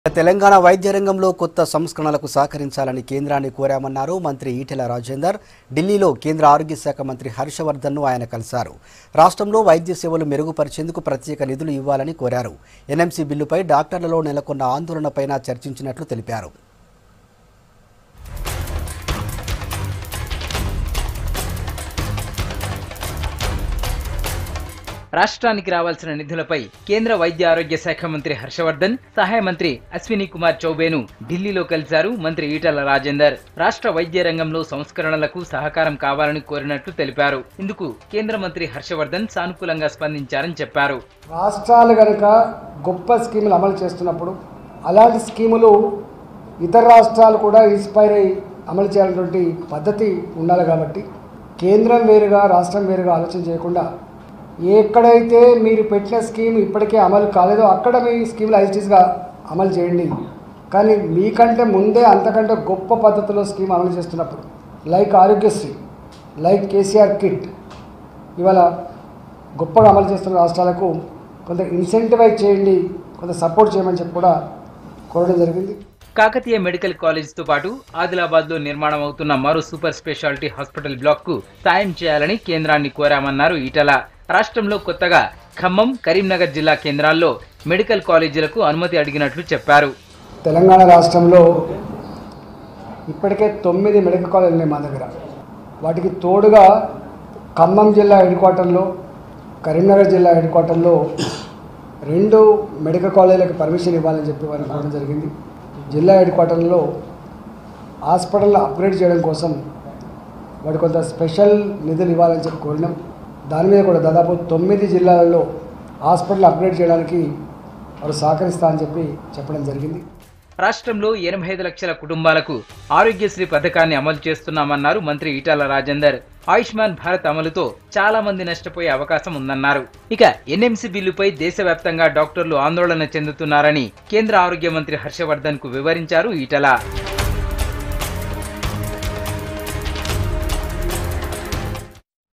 తెలంగాణ వైద్య రంగంలో కొత్త సంస్కరణలకు సహకరించాలని కేంద్రాన్ని కోరామన్నారు మంత్రి ఈటెల రాజేందర్. ఢిల్లీలో కేంద్ర ఆరోగ్య శాఖ మంత్రి హర్షవర్ధన్ను ఆయన కలిశారు. రాష్ట్రంలో వైద్య సేవలు మెరుగుపరిచేందుకు ప్రత్యేక నిధులు ఇవ్వాలని కోరారు. ఎన్ఎంసీ బిల్లుపై డాక్టర్లలో నెలకొన్న ఆందోళనపైన చర్చించినట్లు తెలిపారు. రాష్ట్రానికి రావాల్సిన నిధులపై కేంద్ర వైద్య ఆరోగ్య శాఖ మంత్రి హర్షవర్ధన్, సహాయ మంత్రి అశ్విని కుమార్ చౌబేను ఢిల్లీలో కలిశారు మంత్రి ఈటెల రాజేందర్. రాష్ట్ర వైద్య రంగంలో సంస్కరణలకు సహకారం కావాలని కోరినట్లు తెలిపారు. ఇందుకు కేంద్ర మంత్రి హర్షవర్ధన్ సానుకూలంగా స్పందించారని చెప్పారు. రాష్ట్రాలు గనుక గొప్ప స్కీములు అమలు చేస్తున్నప్పుడు అలాంటి స్కీములు ఇతర రాష్ట్రాలు కూడా ఇన్స్పైర్ అయ్యి అమలు చేయాలన్నటువంటి పద్ధతి ఉండాలి. కాబట్టి కేంద్రం వేరుగా రాష్ట్రం వేరుగా ఆలోచన చేయకుండా ఎక్కడైతే మీరు పెట్టిన స్కీమ్ ఇప్పటికే అమలు కాలేదో అక్కడ మీ స్కీమ్లు ఐటీస్గా అమలు చేయండి. కానీ మీకంటే ముందే అంతకంటే గొప్ప పద్ధతిలో స్కీమ్ అమలు చేస్తున్నప్పుడు like Aarogyasri, like KCR kit ఇవాళ గొప్పగా అమలు చేస్తున్న రాష్ట్రాలకు కొంత ఇన్సెంటివైజ్ చేయండి, కొంత సపోర్ట్ చేయమని చెప్పి కూడా కోరడం జరిగింది. కాకతీయ మెడికల్ కాలేజ్తో పాటు ఆదిలాబాద్లో నిర్మాణం అవుతున్న మరో సూపర్ స్పెషాలిటీ హాస్పిటల్ బ్లాక్కు సాయం చేయాలని కేంద్రాన్ని కోరామన్నారు ఈటెల. రాష్ట్రంలో కొత్తగా ఖమ్మం, కరీంనగర్ జిల్లా కేంద్రాల్లో మెడికల్ కాలేజీలకు అనుమతి అడిగినట్లు చెప్పారు. తెలంగాణ రాష్ట్రంలో ఇప్పటికే 9 మెడికల్ కాలేజీలు ఉన్నాయి మా దగ్గర. వాటికి తోడుగా ఖమ్మం జిల్లా హెడ్ క్వార్టర్లో, కరీంనగర్ జిల్లా హెడ్ క్వార్టర్లో 2 మెడికల్ కాలేజీలకు పర్మిషన్ ఇవ్వాలని చెప్పి వారిని కోరడం జరిగింది. జిల్లా హెడ్ క్వార్టర్లో హాస్పిటల్ అప్గ్రేడ్ చేయడం కోసం వాటి కొంత స్పెషల్ నిధులు ఇవ్వాలని చెప్పి కోరినాం. దాని మీద కూడా దాదాపు 9 జిల్లాలలో హాస్పిటల్ అప్గ్రేడ్ చేయడానికి వారు సహకరిస్తా అని చెప్పి చెప్పడం జరిగింది. రాష్ట్రంలో 85 లక్షల కుటుంబాలకు ఆరోగ్యశ్రీ పథకాన్ని అమలు చేస్తున్నామన్నారు మంత్రి ఈటెల రాజేందర్. ఆయుష్మాన్ భారత్ అమలుతో చాలా మంది నష్టపోయే అవకాశం ఉందన్నారు. ఇక ఎన్ఎంసీ బిల్లుపై దేశవ్యాప్తంగా డాక్టర్లు ఆందోళన చెందుతున్నారని కేంద్ర ఆరోగ్య మంత్రి హర్షవర్ధన్ కు వివరించారు ఈటెల.